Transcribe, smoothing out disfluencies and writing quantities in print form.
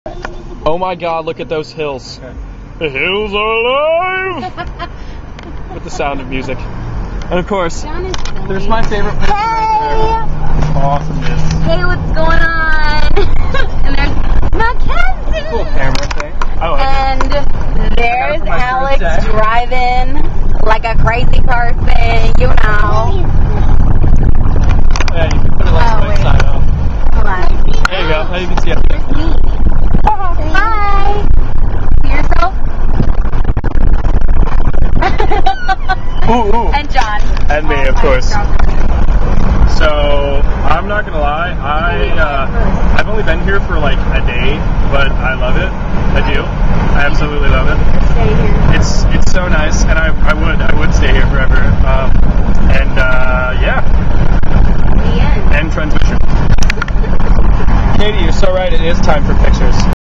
Oh my God, look at those hills. The hills are alive! With the sound of music. And of course, there's my favorite person right there. Awesomeness. Hey, what's going on? And there's Mackenzie. Cool camera thing. I like and there's Alex driving like a crazy person, you know. Yeah, you can put it like right side up. Hold on. There you go. Now you can see everything. Hi. See yourself? Ooh. And John. And me, of course. So, I'm not gonna lie, I've only been here for like a day, but I love it. I do. I absolutely love it. Stay here. It's so nice, and I would stay here forever. Yeah. The end. End transmission. Katie, you're so right, it is time for pictures.